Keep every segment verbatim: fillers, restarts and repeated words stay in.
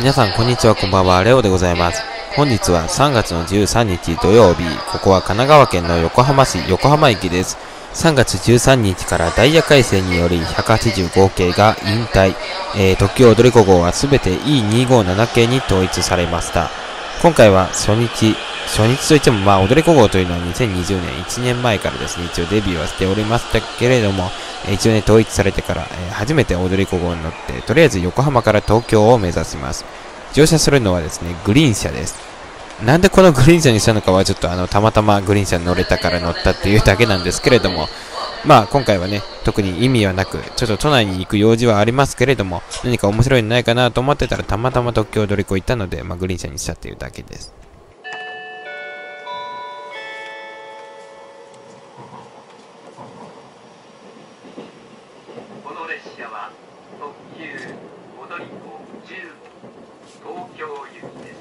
皆さんこんにちは、こんばんは。レオでございます。本日はさんがつのじゅうさんにち土曜日、ここは神奈川県の横浜市横浜駅です。さんがつじゅうさんにちからダイヤ改正によりひゃくはちじゅうごけいが引退、えー、特急踊り子号はすべて イーにひゃくごじゅうなな 系に統一されました。今回は初日、初日といってもまあ踊り子号というのはにせんにじゅうねんいちねんまえからですね、一応デビューはしておりましたけれども、一応ね、統一されてから、えー、初めて踊り子号に乗って、とりあえず横浜から東京を目指します。乗車するのはですね、グリーン車です。なんでこのグリーン車にしたのかはちょっとあの、たまたまグリーン車に乗れたから乗ったっていうだけなんですけれども、まあ今回はね、特に意味はなく、ちょっと都内に行く用事はありますけれども、何か面白いのないかなと思ってたらたまたま東京踊り子行ったので、まあグリーン車にしたっていうだけです。 この列車は特急踊り子じゅうご東京行きです。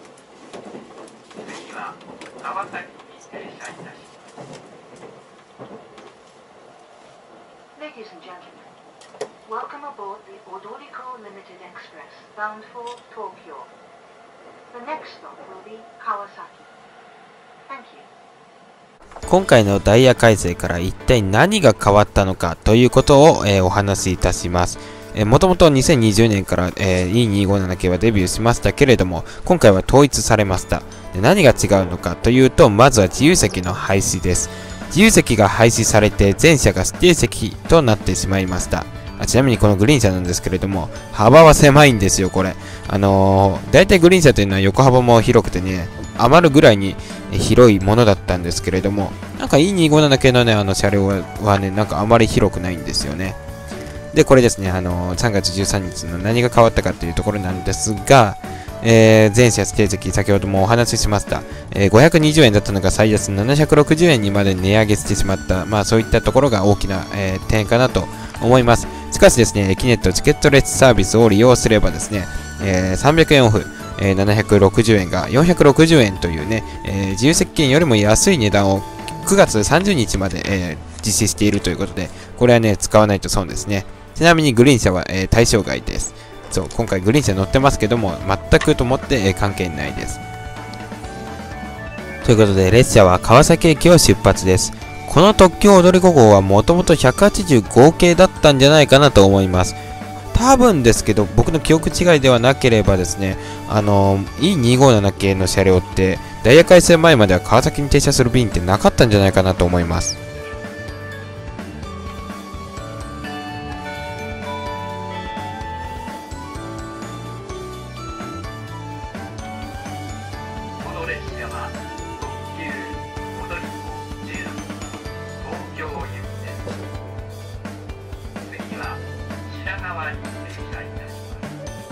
次は川崎に停車いたします。 Ladies and gentlemen, welcome aboard the Odoriko Limited Express bound for Tokyo. The next stop will be Kawasaki. Thank you. 今回のダイヤ改正から一体何が変わったのかということを、えー、お話しいたします。えー、もともとにせんにじゅうねんから、えー、イーにひゃくごじゅうなな 系はデビューしましたけれども、今回は統一されました。で、何が違うのかというと、まずは自由席の廃止です。自由席が廃止されて全車が指定席となってしまいました。あ、ちなみにこのグリーン車なんですけれども、幅は狭いんですよ、これ。あのー、だいたいグリーン車というのは横幅も広くてね、余るぐらいに広いものだったんですけれども、なんか イーにひゃくごじゅうなな 系のね、あの車両はね、なんかあまり広くないんですよね。で、これですね、あのー、さんがつじゅうさんにちの何が変わったかというところなんですが、えー、全車指定席、先ほどもお話ししました、えー、ごひゃくにじゅうえんだったのが最安ななひゃくろくじゅうえんにまで値上げしてしまった、まあそういったところが大きな、えー、点かなと思います。しかしですね、エキネットチケットレスサービスを利用すればですね、えー、さんびゃくえんオフ、えー、ななひゃくろくじゅうえんがよんひゃくろくじゅうえんというね、えー、自由席券よりも安い値段をくがつさんじゅうにちまで、えー、実施しているということで、これはね、使わないと損ですね。ちなみにグリーン車は、えー、対象外です。そう、今回グリーン車乗ってますけども、全くと思って、えー、関係ないです。ということで、列車は川崎駅を出発です。この特急踊り子号はもともとひゃくはちじゅうごけいだったんじゃないかなと思います。多分ですけど、僕の記憶違いではなければですね、あのー、イーにひゃくごじゅうなな 系の車両って、ダイヤ改正前までは川崎に停車する便ってなかったんじゃないかなと思います。 この列車は特急踊り子じゅうご東京行きです。次は品川に停車いたします。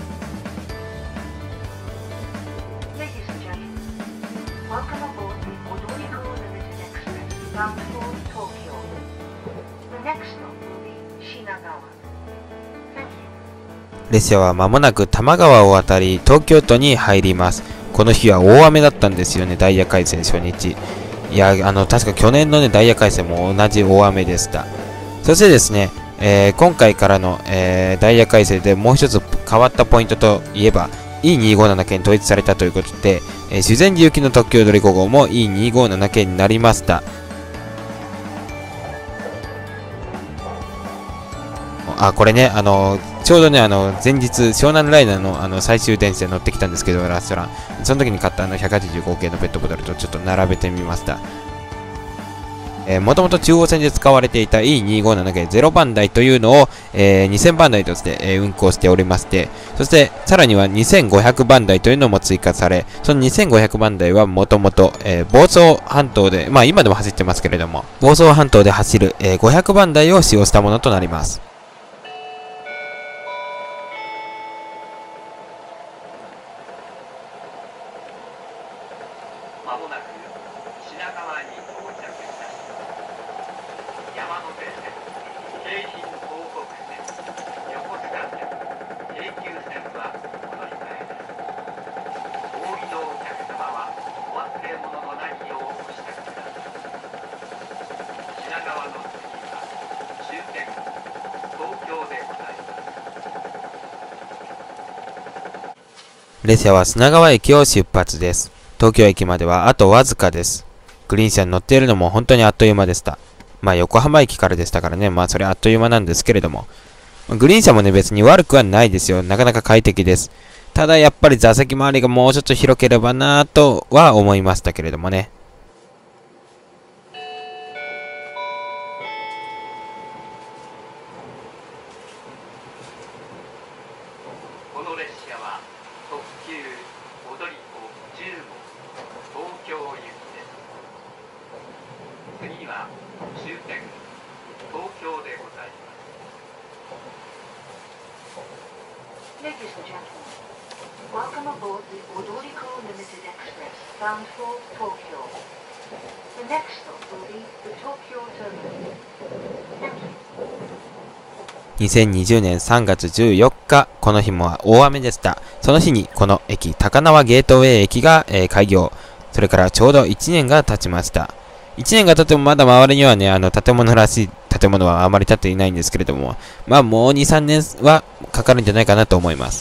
Ladies and gentlemen, welcome aboard the Odoriko Limited Express bound for Tokyo. The next stop will be Shinagawa. Thank you. 列車は間もなく多摩川を渡り、東京都に入ります。この日は大雨だったんですよね、ダイヤ改正初日。いや、あの、確か去年のね、ダイヤ改正も同じ大雨でした。そしてですね、えー、今回からの、えー、ダイヤ改正でもう一つ変わったポイントといえば、イーにひゃくごじゅうなな 系に統一されたということで、えー、修善寺行きの特急踊り子号も イーにひゃくごじゅうなな 系になりました。あ、これね、あのー、ちょうどね、あの、前日、湘南ライナーの、あの、最終電車に乗ってきたんですけど、ラストラン。その時に買ったあの、ひゃくはちじゅうごけいのペットボトルとちょっと並べてみました。えー、もともと中央線で使われていた イーにひゃくごじゅうなな 系ゼロばんだいというのを、えー、にせんばんだいとして、えー、運行しておりまして、そして、さらにはにせんごひゃくばんだいというのも追加され、そのにせんごひゃくばんだいはもともと、えー、房総半島で、まあ今でも走ってますけれども、房総半島で走る、えー、ごひゃくばんだいを使用したものとなります。 まもなく品川に到着いたします。山手線、京浜東北線、横須賀線、京急線はお乗り換えです。お降りのお客様はお忘れ物のないようお支度ください。品川の次は終点東京でございます。 列車は砂川駅を出発です。東京駅まではあとわずかです。グリーン車に乗っているのも本当にあっという間でした。まあ横浜駅からでしたからね、まあそれあっという間なんですけれども。グリーン車もね別に悪くはないですよ。なかなか快適です。ただやっぱり座席周りがもうちょっと広ければなぁとは思いましたけれどもね。 この列車は特急踊り子じゅうご東京行きです。次は終点東京でございます。 Ladies and gentlemen, welcome aboard the Odoriko Limited Express bound for Tokyo. The next stop will be the Tokyo Terminal. Thank you. にせんにじゅうねんさんがつじゅうよっか、この日も大雨でした。その日にこの駅、高輪ゲートウェイ駅が、えー、開業。それからちょうどいちねんが経ちました。いちねんが経ってもまだ周りにはね、あの建物らしい建物はあまり建っていないんですけれども、まあもうに、さんねんはかかるんじゃないかなと思います。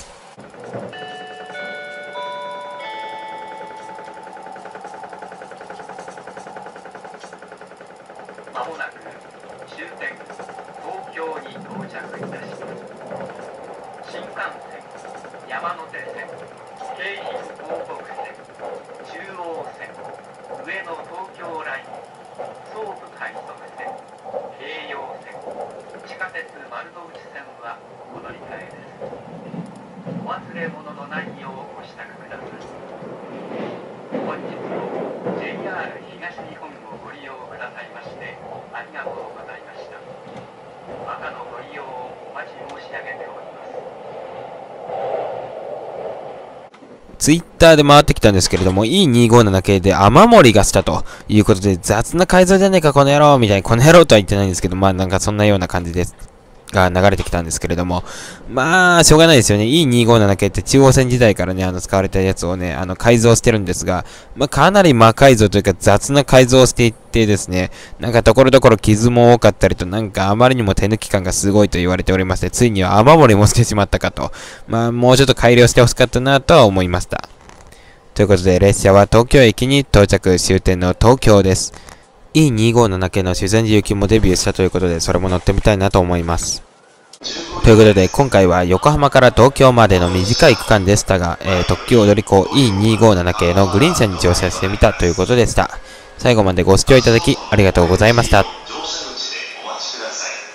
まもなく終点東京に到着いたします。新幹線、山手線、京浜東北線、中央線、上野東京ライン、総武快速線、京葉線、地下鉄丸の内線はお乗り換えです。お忘れ物のないようご支度ください。本日も ジェイアール 東日本をご利用くださいましてありがとうございました。またのご利用をお待ち申し上げております。 ツイッターで回ってきたんですけれども、イーにーごーななけいで雨漏りがしたということで、雑な改造じゃねえかこの野郎みたいに、この野郎とは言ってないんですけど、まあなんかそんなような感じです。が流れてきたんですけれども、まあ、しょうがないですよね。イーにーごーななけいって中央線時代からね、あの、使われたやつをね、あの、改造してるんですが、まあ、かなり魔改造というか雑な改造をしていってですね、なんかところどころ傷も多かったりと、なんかあまりにも手抜き感がすごいと言われておりまして、ついには雨漏りもしてしまったかと、まあ、もうちょっと改良してほしかったなとは思いました。ということで、列車は東京駅に到着、終点の東京です。イーにーごーななけいの修善寺行きもデビューしたということで、それも乗ってみたいなと思います。ということで、今回は横浜から東京までの短い区間でしたが、えー、特急踊り子 イーにーごーななけいのグリーン車に乗車してみたということでした。最後までご視聴いただきありがとうございました。